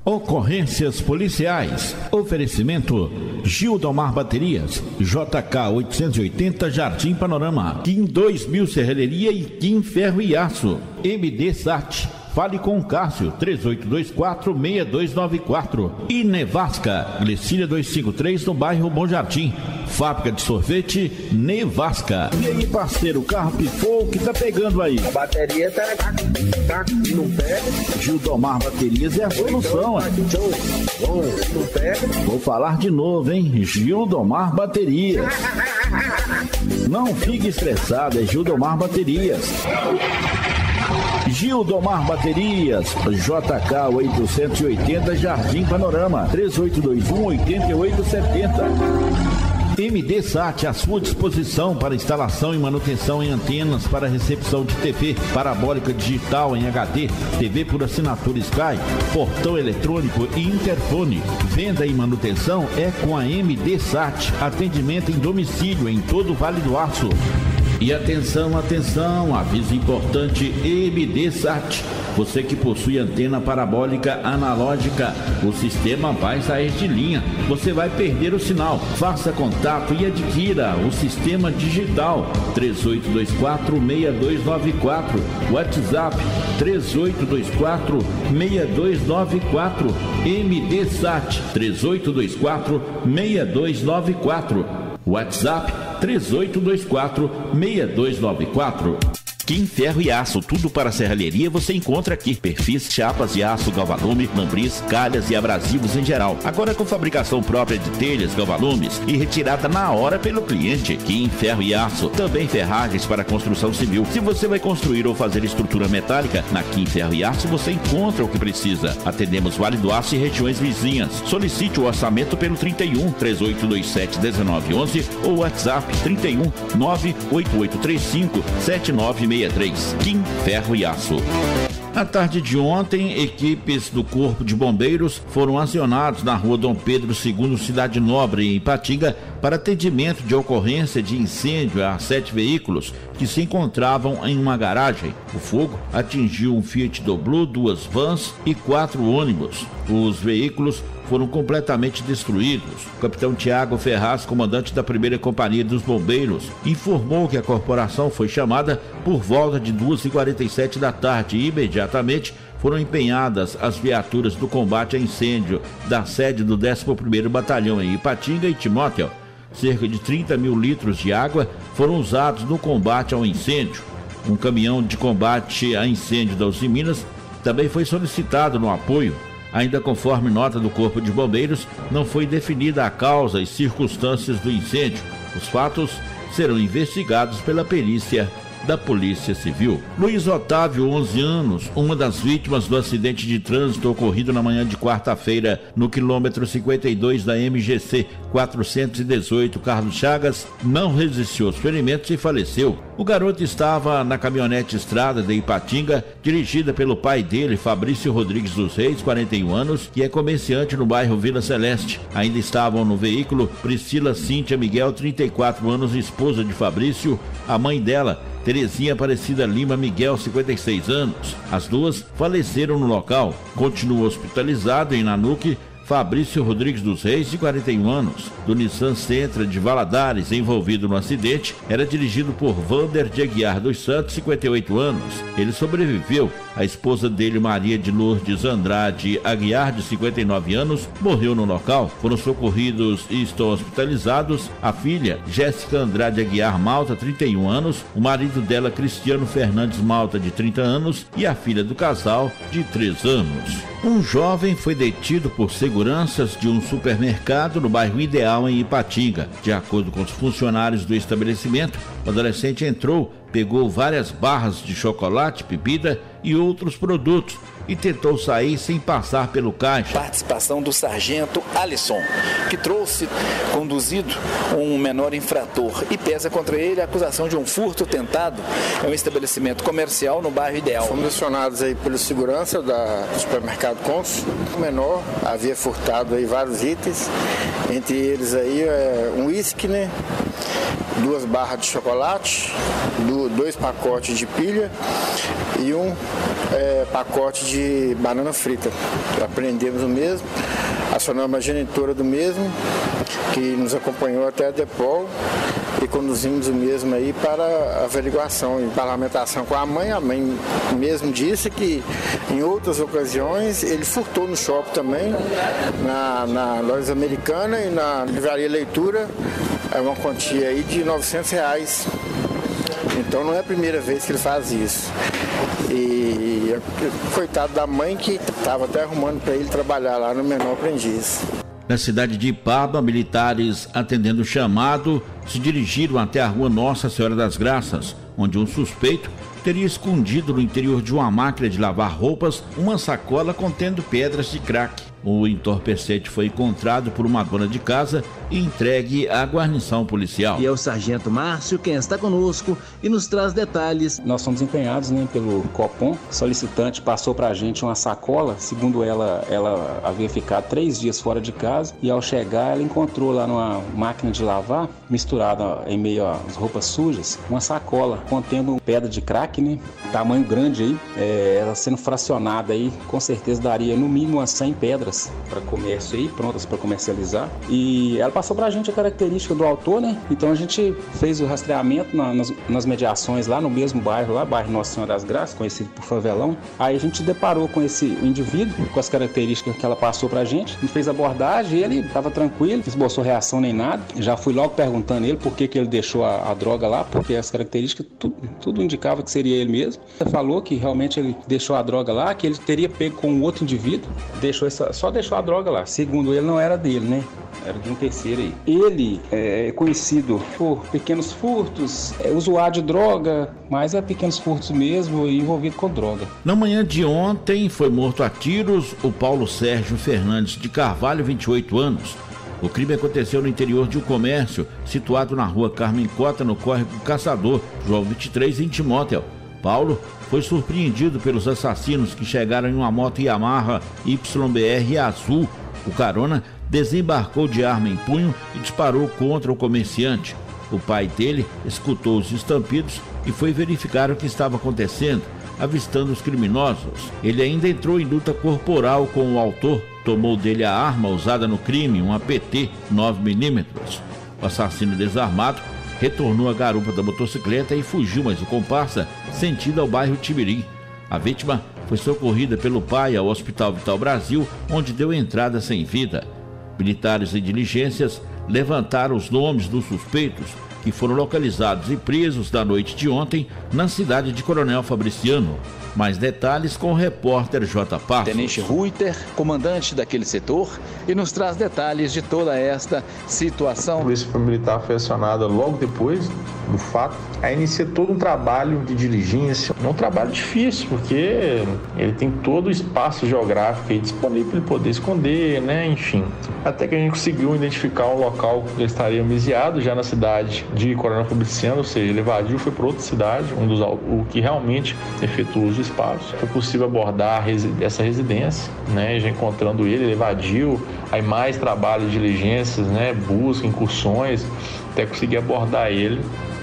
Ocorrências policiais. Oferecimento Gildomar Baterias, JK 880 Jardim Panorama, Kim 2000 Serralheria e Kim Ferro e Aço. MD Sat. Fale com o Cássio, 3824-6294. E Nevasca, Glecília 253, no bairro Bom Jardim. Fábrica de sorvete Nevasca. E aí, parceiro, o carro pifou, o que tá pegando aí? A bateria tá não pega. Gildomar Baterias é a solução, Não pega. Vou falar de novo, hein? Gildomar Baterias. Não fique estressado, é Gildomar Baterias. Gildomar Baterias, JK 880 Jardim Panorama, 3821-8870. MD Sat, à sua disposição para instalação e manutenção em antenas para recepção de TV parabólica digital em HD, TV por assinatura Sky, portão eletrônico e interfone. Venda e manutenção é com a MD Sat. Atendimento em domicílio em todo o Vale do Aço. E atenção, aviso importante, MD Sat. Você que possui antena parabólica analógica, o sistema vai sair de linha. Você vai perder o sinal. Faça contato e adquira o sistema digital. 3824-6294. WhatsApp 3824-6294. MD Sat 3824-6294. WhatsApp 3824-6294. Kim Ferro e Aço, tudo para serralheria você encontra aqui. Perfis, chapas de aço, galvalume, lambris, calhas e abrasivos em geral. Agora com fabricação própria de telhas, galvalumes e retirada na hora pelo cliente. Kim Ferro e Aço, também ferragens para construção civil. Se você vai construir ou fazer estrutura metálica, na Kim Ferro e Aço você encontra o que precisa. Atendemos Vale do Aço e regiões vizinhas. Solicite o orçamento pelo 31 3827 1911 ou WhatsApp 31 98835 7963. Kim Ferro e Aço. Na tarde de ontem, equipes do Corpo de Bombeiros foram acionados na rua Dom Pedro II, Cidade Nobre, em Ipatinga, para atendimento de ocorrência de incêndio a 7 veículos que se encontravam em uma garagem. O fogo atingiu um Fiat Doblo, 2 vans e 4 ônibus. Os veículos foram completamente destruídos. O capitão Tiago Ferraz, comandante da 1ª Companhia dos Bombeiros, informou que a corporação foi chamada por volta de 2h47 da tarde e imediatamente foram empenhadas as viaturas do combate a incêndio da sede do 11º Batalhão em Ipatinga e Timóteo. Cerca de 30 mil litros de água foram usados no combate ao incêndio. Um caminhão de combate a incêndio da Uzi Minas também foi solicitado no apoio. Ainda conforme nota do Corpo de Bombeiros, não foi definida a causa e circunstâncias do incêndio. Os fatos serão investigados pela perícia da Polícia Civil. Luiz Otávio, 11 anos, uma das vítimas do acidente de trânsito ocorrido na manhã de quarta-feira no quilômetro 52 da MGC 418 Carlos Chagas, não resistiu aos ferimentos e faleceu. O garoto estava na caminhonete Estrada de Ipatinga, dirigida pelo pai dele, Fabrício Rodrigues dos Reis, 41 anos, que é comerciante no bairro Vila Celeste. Ainda estavam no veículo Priscila Cíntia Miguel, 34 anos, esposa de Fabrício, a mãe dela, Terezinha Aparecida Lima Miguel, 56 anos. As duas faleceram no local. Continua hospitalizado em Nanuque Fabrício Rodrigues dos Reis, de 41 anos, do Nissan Sentra de Valadares, envolvido no acidente, era dirigido por Vander de Aguiar dos Santos, 58 anos. Ele sobreviveu. A esposa dele, Maria de Lourdes Andrade Aguiar, de 59 anos, morreu no local. Foram socorridos e estão hospitalizados a filha, Jéssica Andrade Aguiar Malta, 31 anos, o marido dela, Cristiano Fernandes Malta, de 30 anos, e a filha do casal, de 3 anos. Um jovem foi detido por seguranças de um supermercado no bairro Ideal, em Ipatinga. De acordo com os funcionários do estabelecimento, o adolescente entrou, pegou várias barras de chocolate, bebida e outros produtos e tentou sair sem passar pelo caixa. Participação do sargento Alisson, que trouxe conduzido um menor infrator e pesa contra ele a acusação de um furto tentado em um estabelecimento comercial no bairro Ideal. Fomos acionados aí pela segurança do supermercado Consul. O menor havia furtado aí vários itens, entre eles aí um uísque, né? 2 barras de chocolate, 2 pacotes de pilha e um pacote de banana frita. Apreendemos o mesmo, acionamos a genitora do mesmo, que nos acompanhou até a Depol, e conduzimos o mesmo aí para averiguação e parlamentação com a mãe. A mãe mesmo disse que em outras ocasiões ele furtou no shopping também, na loja americana e na livraria Leitura, é uma quantia aí de R$900. Então não é a primeira vez que ele faz isso. E coitado da mãe que estava até arrumando para ele trabalhar lá no Menor Aprendiz. Na cidade de Ipaba, militares, atendendo o chamado, se dirigiram até a rua Nossa Senhora das Graças, onde um suspeito teria escondido no interior de uma máquina de lavar roupas uma sacola contendo pedras de crack. O entorpecente foi encontrado por uma dona de casa e entregue à guarnição policial. E é o sargento Márcio quem está conosco e nos traz detalhes. Nós somos empenhados, pelo Copom. A solicitante passou para a gente uma sacola. Segundo ela havia ficado 3 dias fora de casa e ao chegar ela encontrou lá numa máquina de lavar, misturada em meio às roupas sujas, uma sacola contendo pedra de crack, tamanho grande aí, ela sendo fracionada aí, com certeza daria no mínimo umas 100 pedras para comércio aí, prontas para comercializar. E ela passou para a gente a característica do autor, Então a gente fez o rastreamento nas mediações lá no mesmo bairro, bairro Nossa Senhora das Graças, conhecido por Favelão. Aí a gente deparou com esse indivíduo, com as características que ela passou para a gente, e fez a abordagem, ele estava tranquilo, não esboçou reação nem nada. Já fui logo perguntando ele por que ele deixou a droga lá, porque as características tudo indicava que seria ele mesmo. Ele falou que realmente ele deixou a droga lá, que ele teria pego com um outro indivíduo, só deixou a droga lá. Segundo ele, não era dele, Era de um terceiro aí. Ele é conhecido por pequenos furtos, usuário de droga, mas é pequenos furtos mesmo e envolvido com droga. Na manhã de ontem foi morto a tiros o Paulo Sérgio Fernandes de Carvalho, 28 anos. O crime aconteceu no interior de um comércio situado na rua Carmen Cota, no córrego Caçador, João 23, em Timóteo. Paulo foi surpreendido pelos assassinos que chegaram em uma moto Yamaha YBR azul. O carona desembarcou de arma em punho e disparou contra o comerciante. O pai dele escutou os estampidos e foi verificar o que estava acontecendo, avistando os criminosos. Ele ainda entrou em luta corporal com o autor, tomou dele a arma usada no crime, uma PT 9mm. O assassino desarmado retornou à garupa da motocicleta e fugiu, mas o comparsa sentido ao bairro Timirim. A vítima foi socorrida pelo pai ao Hospital Vital Brasil, onde deu entrada sem vida. Militares em diligências levantaram os nomes dos suspeitos, que foram localizados e presos na noite de ontem na cidade de Coronel Fabriciano. Mais detalhes com o repórter J. Passos. Tenente Ruiter, comandante daquele setor, e nos traz detalhes de toda esta situação. A Polícia Militar foi acionada logo depois do fato. Aí inicia todo um trabalho de diligência. É um trabalho difícil, porque ele tem todo o espaço geográfico aí disponível para ele poder esconder, Enfim. Até que a gente conseguiu identificar um local que ele estaria amnistiado já na cidade de Coronel Fabriciano, ou seja, ele evadiu, foi para outra cidade, o que realmente efetuou os disparos. Foi possível abordar essa residência, já encontrando ele evadiu, aí mais trabalho de diligências, busca, incursões, até conseguir abordar ele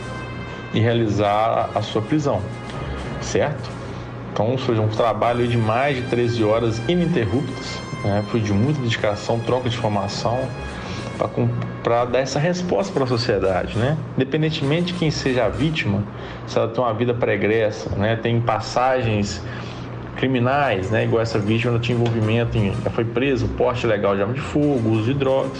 e realizar a sua prisão, certo? Então foi um trabalho de mais de 13 horas ininterruptas, foi de muita dedicação, troca de informação, para dar essa resposta para a sociedade, Independentemente de quem seja a vítima, se ela tem uma vida pregressa, tem passagens criminais, igual essa vítima, ela tinha envolvimento já foi preso, porte ilegal de arma de fogo, uso de drogas,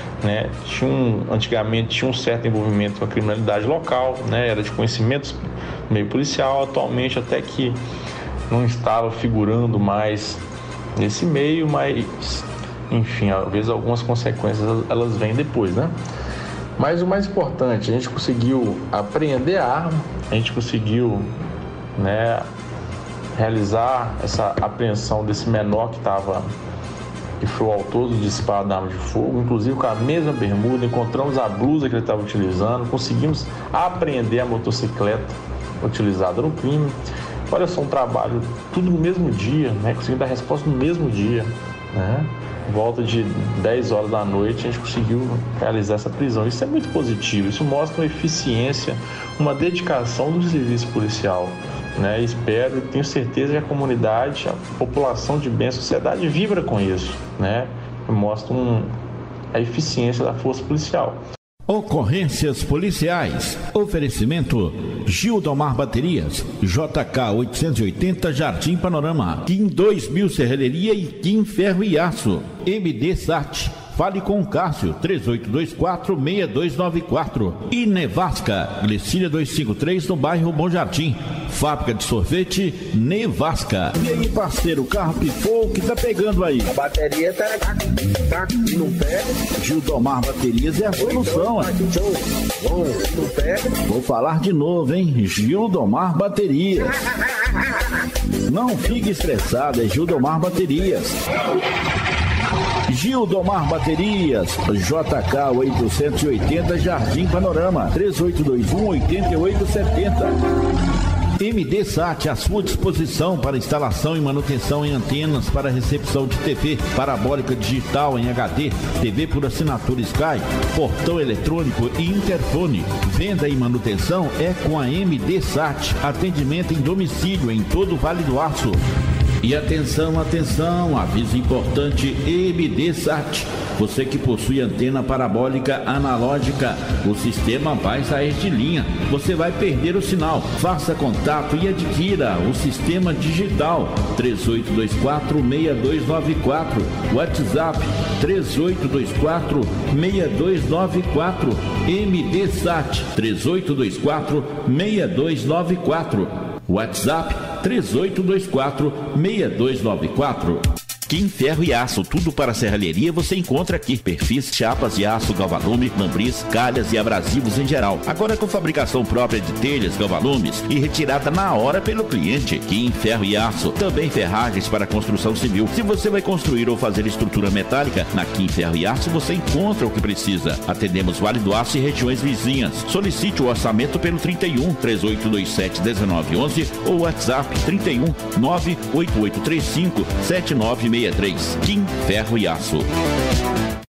antigamente tinha um certo envolvimento com a criminalidade local, era de conhecimentos no meio policial, atualmente até que não estava figurando mais nesse meio, mas enfim, às vezes algumas consequências elas vêm depois, Mas o mais importante, a gente conseguiu apreender a arma, a gente conseguiu, realizar essa apreensão desse menor que foi o autor do disparo da arma de fogo, inclusive com a mesma bermuda, encontramos a blusa que ele estava utilizando, conseguimos apreender a motocicleta utilizada no crime. Olha só, um trabalho tudo no mesmo dia, conseguimos dar resposta no mesmo dia. né? Volta de 10 horas da noite, a gente conseguiu realizar essa prisão. Isso é muito positivo, isso mostra uma eficiência, uma dedicação do serviço policial, né? Espero, tenho certeza que a comunidade, a população de bem, a sociedade vibra com isso, né? Mostra a eficiência da força policial. Ocorrências policiais. Oferecimento Gildomar Baterias, JK 880 Jardim Panorama, Kim 2000 Serralheria e Kim Ferro e Aço. MD Sat. Fale com o Cássio, 3824-6294. E Nevasca, Glicília 253, no bairro Bom Jardim. Fábrica de sorvete Nevasca. E aí, parceiro, o carro pifou, o que tá pegando aí? A bateria tá não pega. Gildomar Baterias é a solução, Não pega. Vou falar de novo, hein? Gildomar Baterias. Não fique estressado, é Gildomar Baterias. Gildomar Baterias, JK 880 Jardim Panorama, 3821-8870. MD Sat, à sua disposição para instalação e manutenção em antenas para recepção de TV parabólica digital em HD, TV por assinatura Sky, portão eletrônico e interfone. Venda e manutenção é com a MD Sat. Atendimento em domicílio em todo o Vale do Aço. E atenção, atenção, aviso importante MD Sat. Você que possui antena parabólica analógica, o sistema vai sair de linha. Você vai perder o sinal. Faça contato e adquira o sistema digital 3824-6294. WhatsApp 3824-6294. MD Sat 3824-6294. WhatsApp 3824-6294. Kim Ferro e Aço, tudo para serralheria você encontra aqui. Perfis, chapas de aço, galvalume, lambris, calhas e abrasivos em geral. Agora com fabricação própria de telhas, galvalumes e retirada na hora pelo cliente. Kim Ferro e Aço, também ferragens para construção civil. Se você vai construir ou fazer estrutura metálica, na Kim Ferro e Aço você encontra o que precisa. Atendemos Vale do Aço e regiões vizinhas. Solicite o orçamento pelo 31-3827-1911 ou WhatsApp 31-98835-7963. Kim Ferro e Aço.